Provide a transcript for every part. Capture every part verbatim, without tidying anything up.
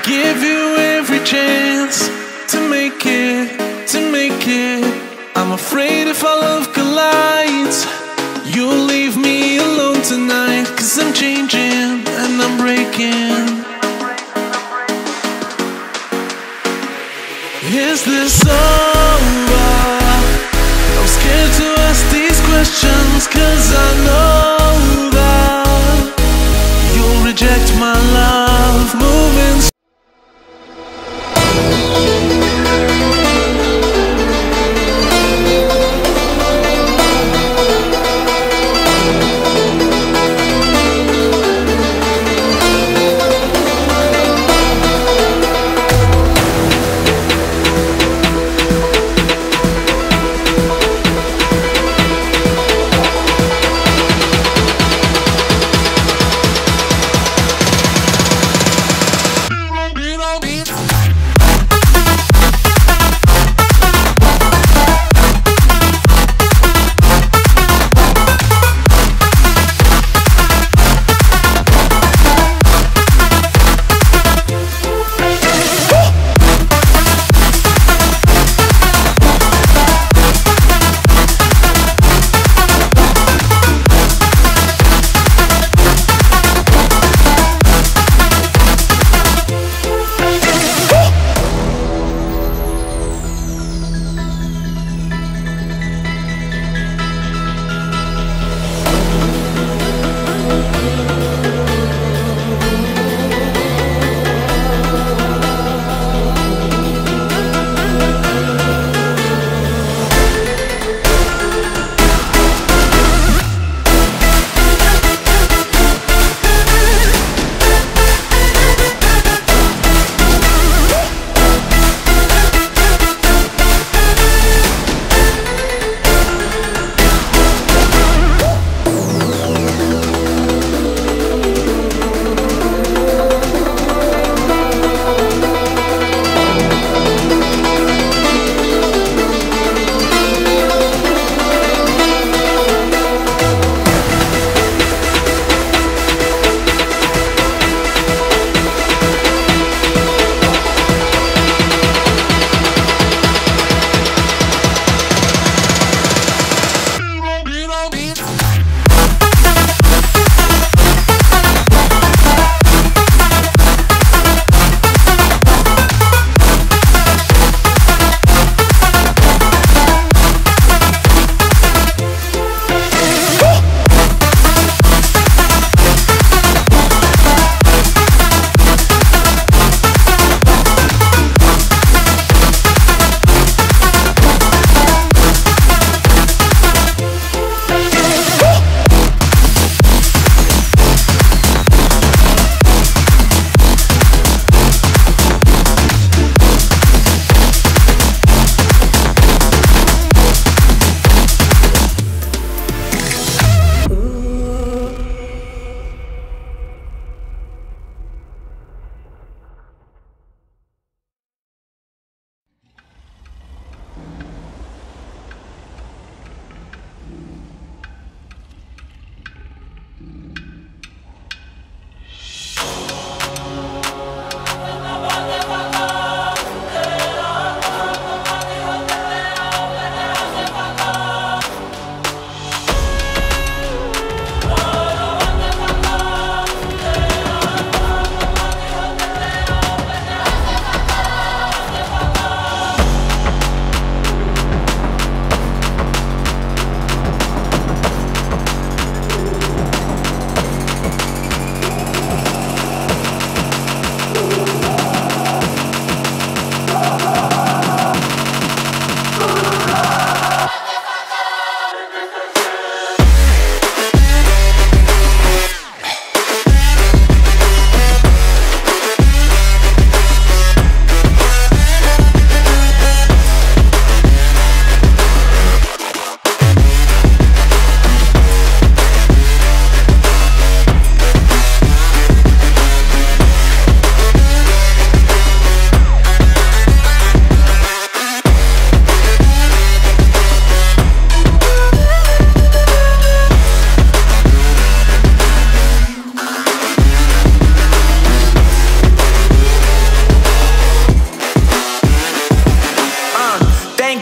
give you every chance to make it, to make it. I'm afraid if our love collides, you'll leave me alone tonight. Cause I'm changing and I'm breaking. Is this over? I'm scared to ask these questions, cause I know that you'll reject my love. Moving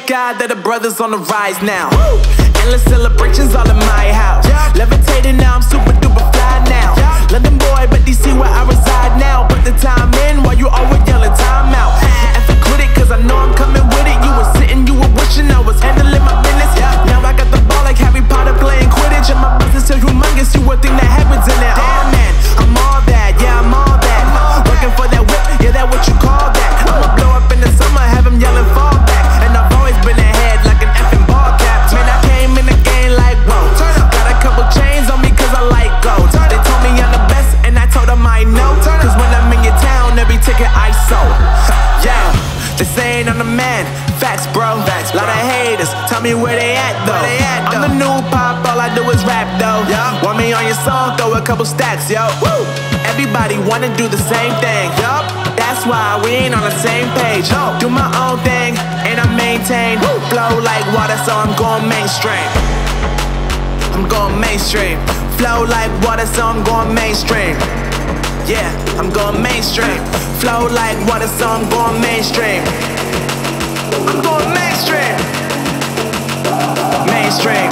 thank God that the brothers on the rise now. Woo! Endless celebrations all in my house. Yeah. Levitating now, I'm super duper fly now. Yeah. London boy, but D C where I reside now. Put the time in while you always yelling time out. And for quit it, cause I know I'm coming with it. You were sitting, you were wishing I was handling my business. Yeah. Now I got the ball like Harry Potter playing Quidditch. And my business so humongous, you would think that happens in it. Oh man, I'm all that, yeah, I'm all that. Working for that whip, yeah, that what you call that. I'ma blow up in the summer, have them yelling fall back. And I've always been ahead like an effing ball cap. Man, I came in the game like, whoa. Got a couple chains on me cause I like gold. They told me I'm the best and I told them I know. Cause when I'm in your town, every ticket I sold. Yeah, they saying I'm the man. Facts, bro. Facts, lot of haters. Tell me where they at though. They at, though. I'm the new pop, all I do is rap though. Yeah. Want me on your song, throw a couple stacks, yo. Woo. Everybody wanna do the same thing. Yup. That's why we ain't on the same page. No. Do my own thing and I maintain. Woo. Flow like water, so I'm going mainstream. I'm going mainstream. Flow like water, so I'm going mainstream. Yeah, I'm going mainstream. Flow like water, so I'm going mainstream. I'm going mainstream. Mainstream.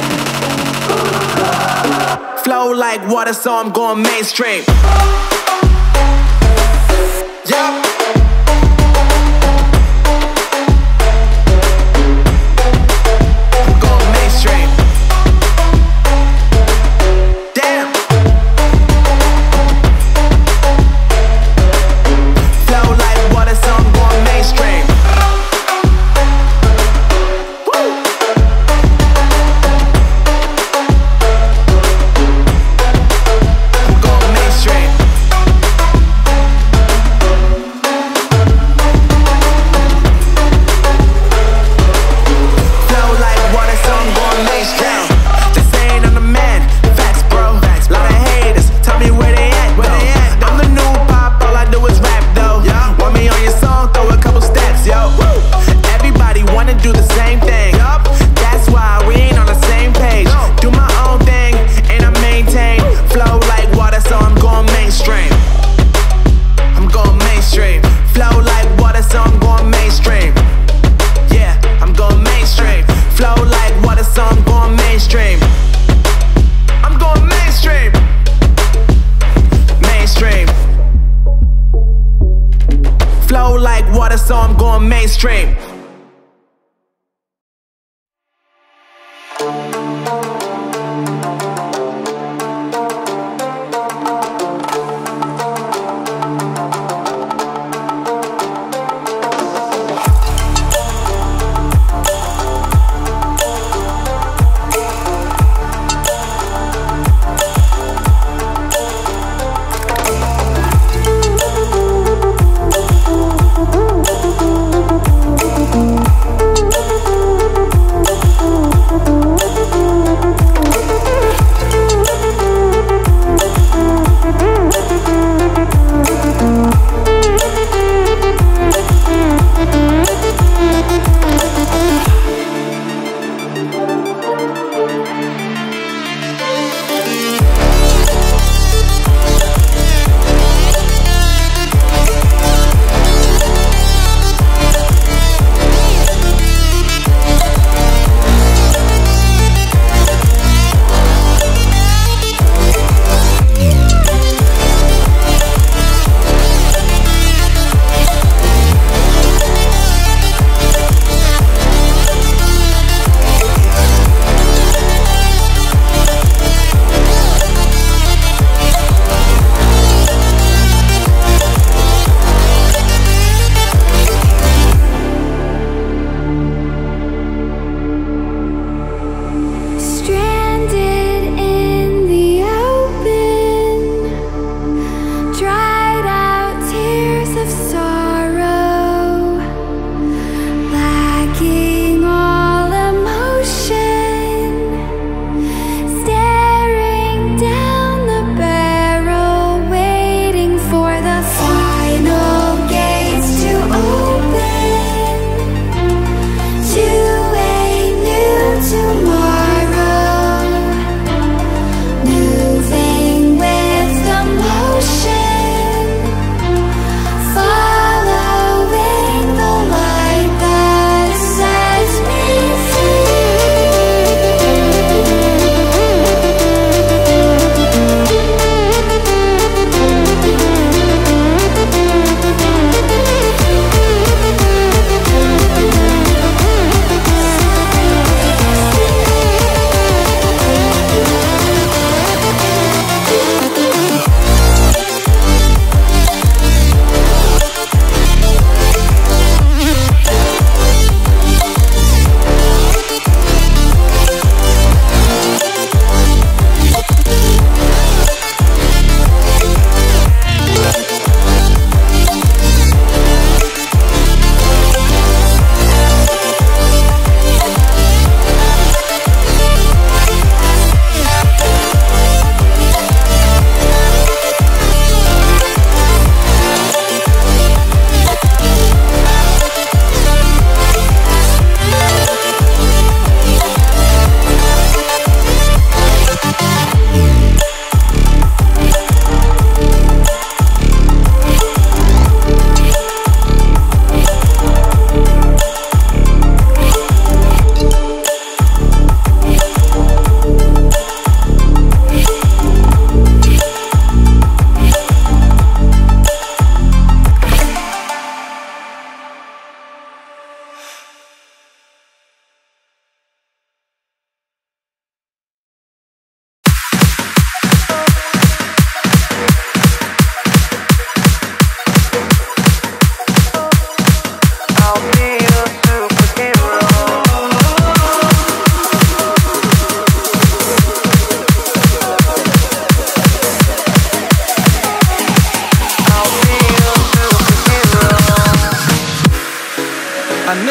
Flow like water, so I'm going mainstream. Yeah. I'm going mainstream. Damn. Flow like water, so I'm going mainstream. Flow like water, so I'm going mainstream.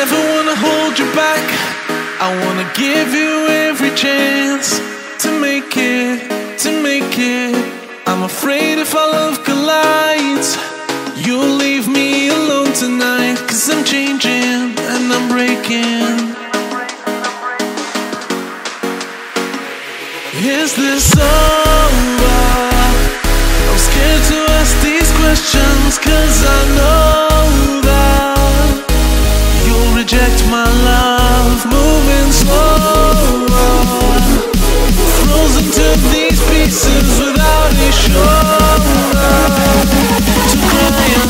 never wanna hold you back. I wanna give you every chance to make it, to make it. I'm afraid if our love collides, you'll leave me alone tonight. Cause I'm changing and I'm breaking. Is this over? I'm scared to ask these questions, cause I know that you'll reject my love. Moving slower, frozen to these pieces without a shoulder to cry on.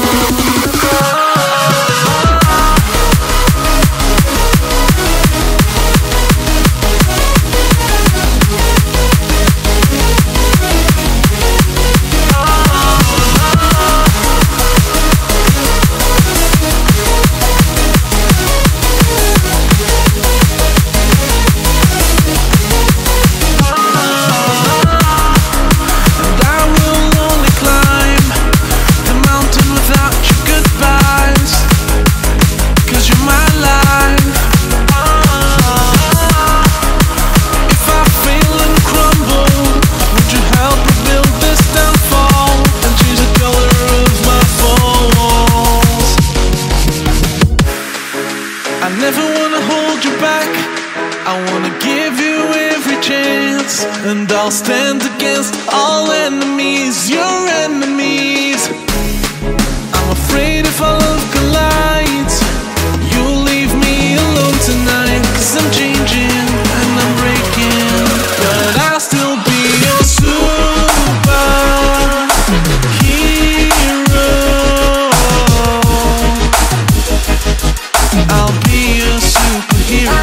I never wanna hold you back. I wanna give you every chance, and I'll stand against all enemies, your enemies. I'm afraid if our love collides, you'll leave me alone tonight. Cause I'm changing and I'm breaking, but I'll still be your superhero. I'll be your superhero.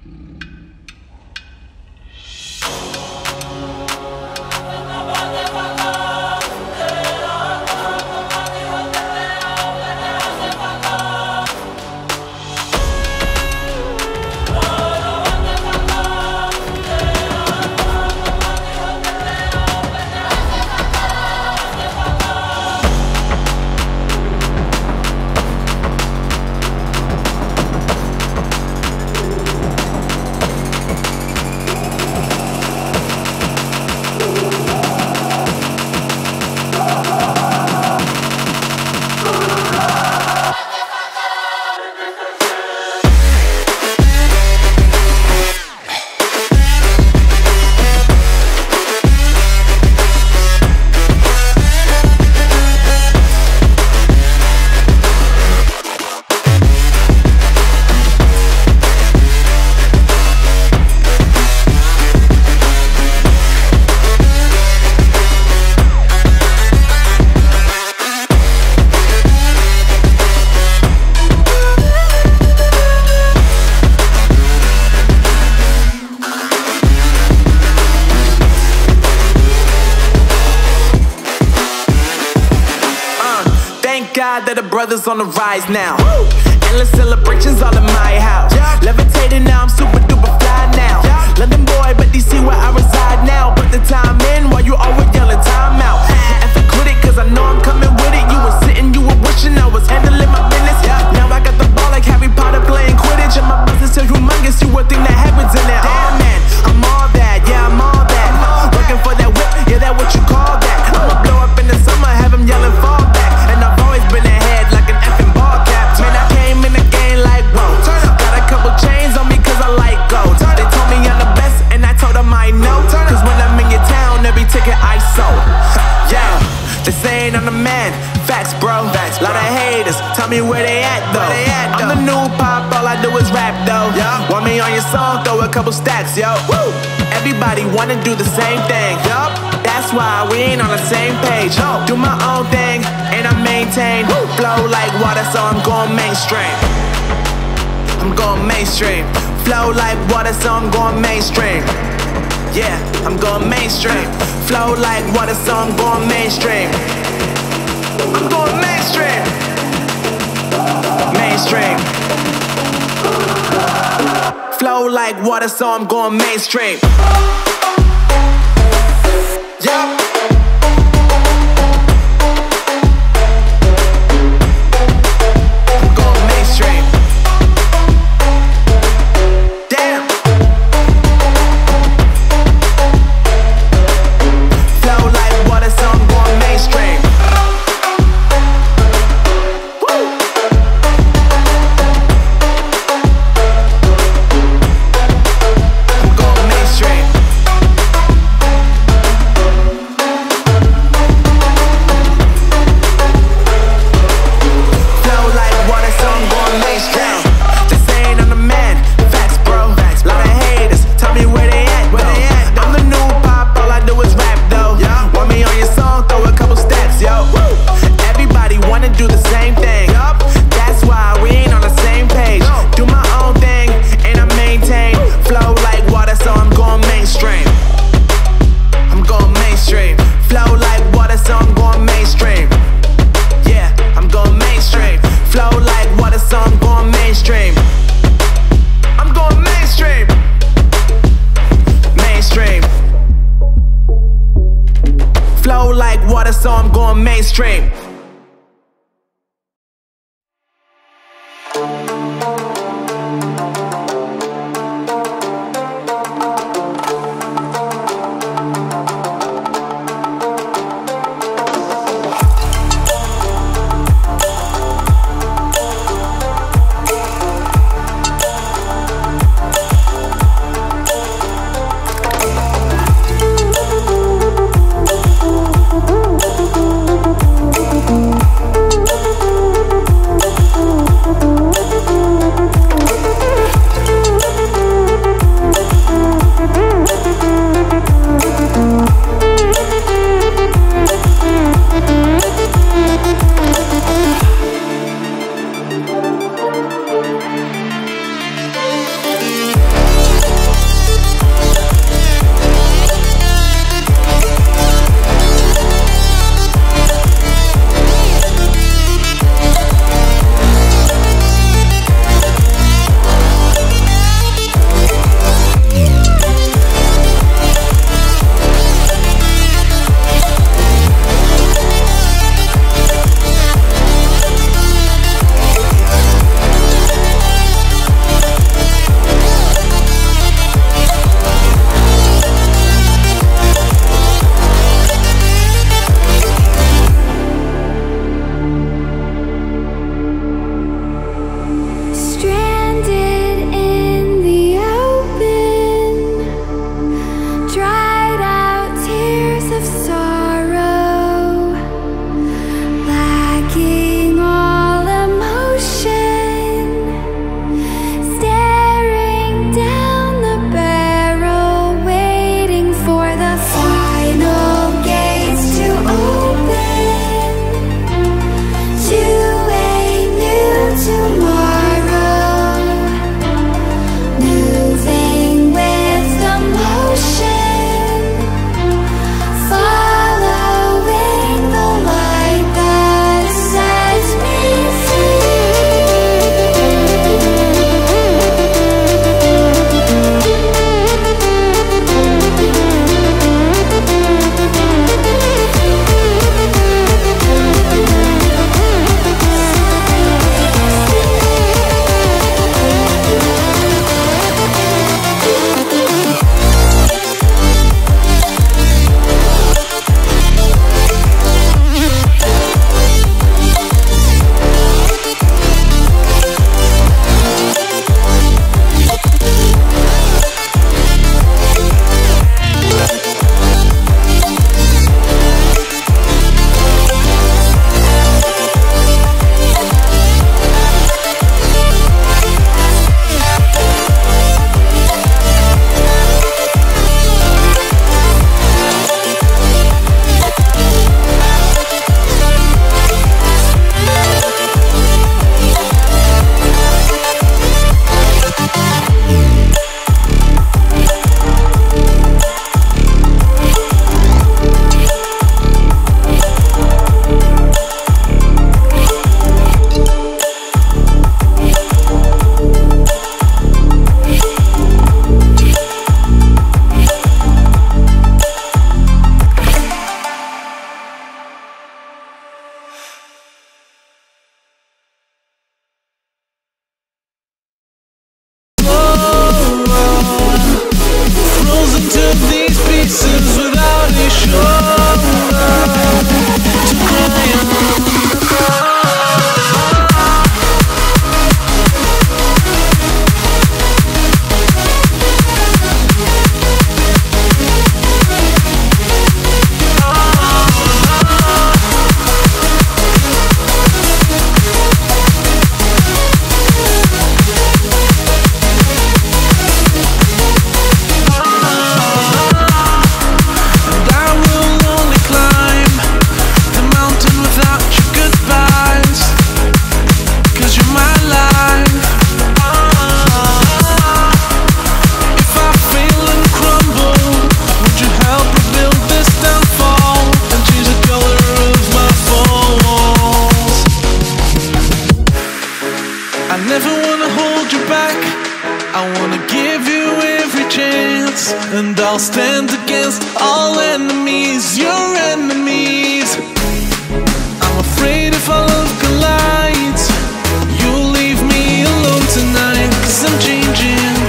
That the brothers on the rise now. Woo! Endless celebrations all in my house. Yeah. Levitating now, I'm super duper fly now. Yeah. London boy, but D C where I reside now. Put the time in while you always yelling time out. And for quit it, cause I know I'm coming with it. You were sitting, you were wishing I was handling my business. Yeah. Now I got the ball like Harry Potter playing Quidditch. And my business is humongous, you would think that happens in it. Oh man, I'm all that, yeah, I'm all that. Looking for that whip, yeah, that what you call that. I'ma blow up in the summer, have him yelling fall back. And I've always been ahead like an effing ball cap. Man, I came in the game like, whoa. Got a couple chains on me cause I like gold. They told me I'm the best and I told them I know. Cause when I'm in your town, every ticket I sold. Yeah, they saying I'm the man. Facts, bro. Lot of haters, tell me where they at though. I'm the new pop, all I do is rap though. Want me on your song, throw a couple stacks, yo. Everybody wanna do the same thing. That's why we ain't on the same page. Do my own thing and I maintain. Flow like water, so I'm going mainstream. I'm going mainstream. Flow like water, so I'm going mainstream. Yeah, I'm going mainstream. Flow like water, so I'm going mainstream. I'm going mainstream. Mainstream. Flow like water, so I'm going mainstream. Yeah. So I'm going mainstream. chance, and I'll stand against all enemies, your enemies. I'm afraid if our love collides, you'll leave me alone tonight, 'cause I'm changing.